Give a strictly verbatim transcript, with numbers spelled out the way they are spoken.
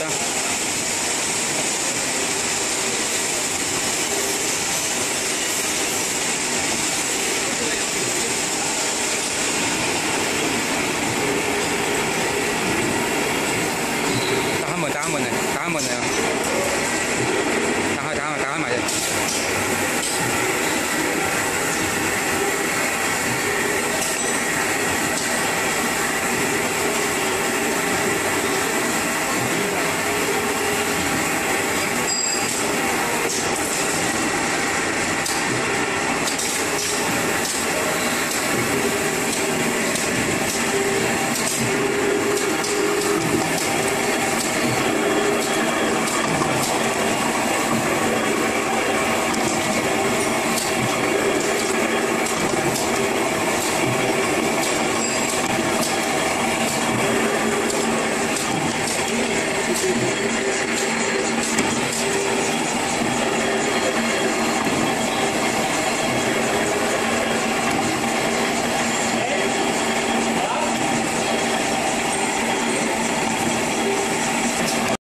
得。打開門，打開門嚟，打開門嚟啊！打開，打開，打開埋啫。Thank you.